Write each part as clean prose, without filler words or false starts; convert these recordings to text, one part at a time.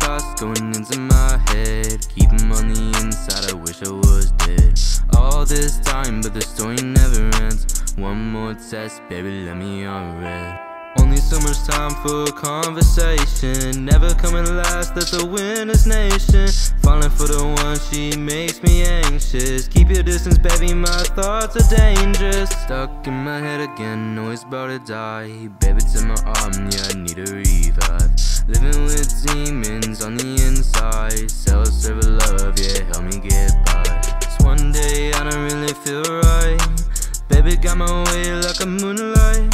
thoughts going into my head. Keep them on the inside, I wish I was dead. All this time, but the story never ends. One more test, baby, let me on red. Only so much time for conversation. Never coming last, that's a winner's nation. Falling for the one, she makes me anxious. Keep your distance, baby, my thoughts are dangerous. Stuck in my head again, always about to die. Baby, to my arm, yeah, I need a revive. Living with demons on the inside. Self-serve love, yeah, help me get by. So one day I don't really feel right. Baby got my way like a moonlight.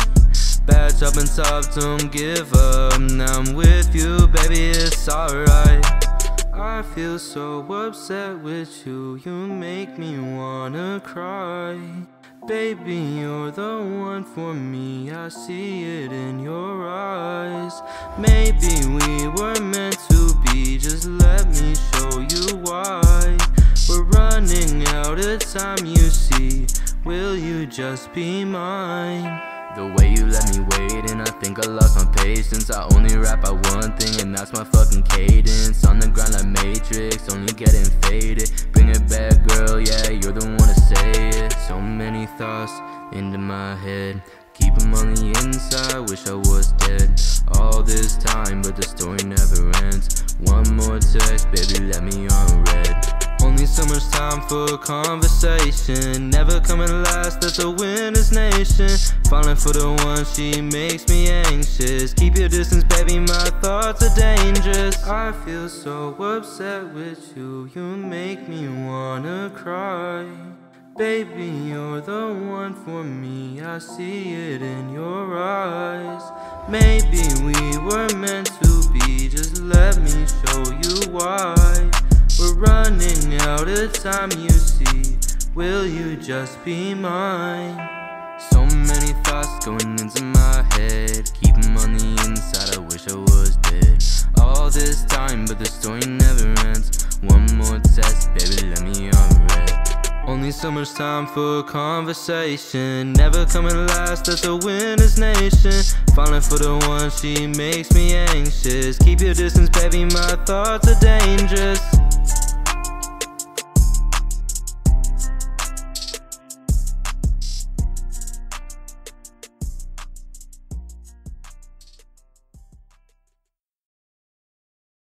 Bad up and tough, don't give up. Now I'm with you, baby, it's alright. I feel so upset with you. You make me wanna cry. Baby, you're the one for me. I see it in your eyes. Maybe we were meant to be. Just let me show you why. We're running out of time, you see. Will you just be mine? The way you let me wait, and I think I lost my patience. I only rap out one thing, and that's my fucking cadence. On the grind like Matrix, only getting faded. Bring it back, girl, yeah, you're the one to say it. So many thoughts into my head. Keep them on the inside, wish I was dead. All this time, but the story never ends. One more text, baby, let me on red. Only so much time for conversation. Never coming last, that's a winner's nation. Falling for the one, she makes me anxious. Keep your distance, baby, my thoughts are dangerous. I feel so upset with you. You make me wanna cry. Baby, you're the one for me. I see it in your eyes. Maybe we were meant to be. Just let me show you why. We're running out of time, you see. Will you just be mine? So many thoughts going into my head. Keep them on the inside, I wish I was dead. All this time, but the story never ends. One more test, baby, let me on red. Only so much time for conversation. Never coming last, that's a winner's nation. Falling for the one, she makes me anxious. Keep your distance, baby, my thoughts are dangerous.